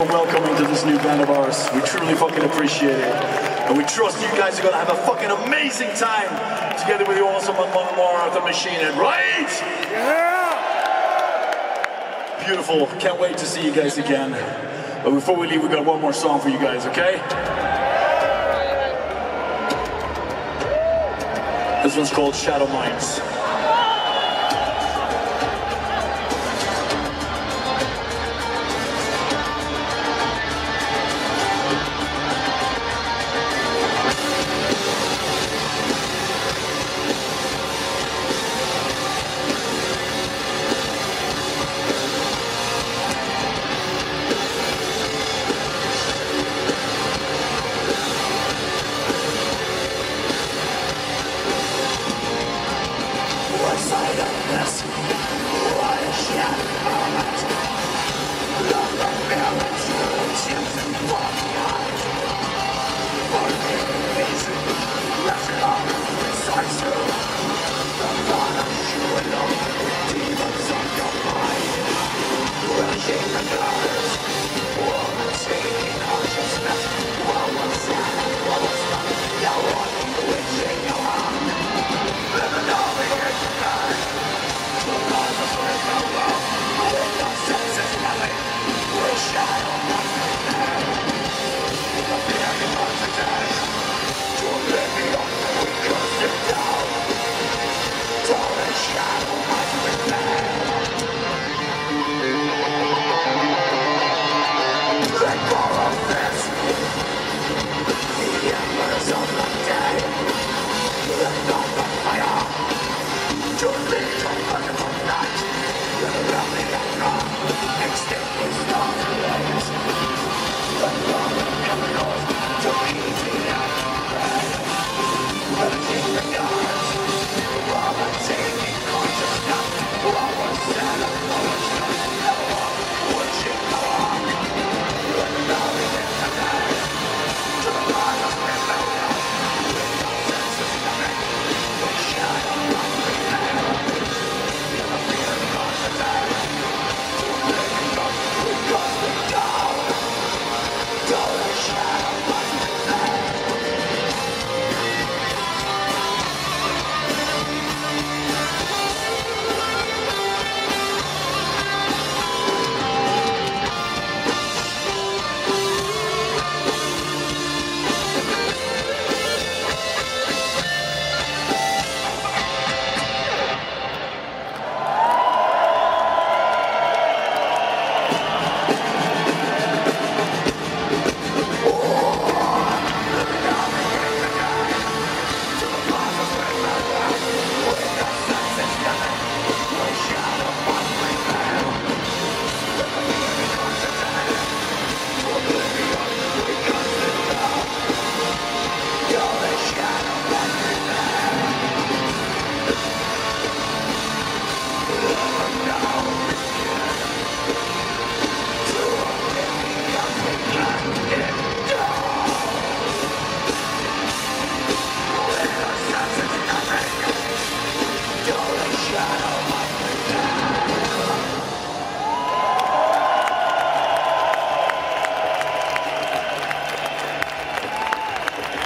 Welcoming to this new band of ours. We truly fucking appreciate it. And we trust you guys are gonna have a fucking amazing time together with the awesome Martha Machine Head, right? Yeah! Beautiful. Can't wait to see you guys again. But before we leave, we got one more song for you guys, okay? This one's called Shadow Minds. Let go of this.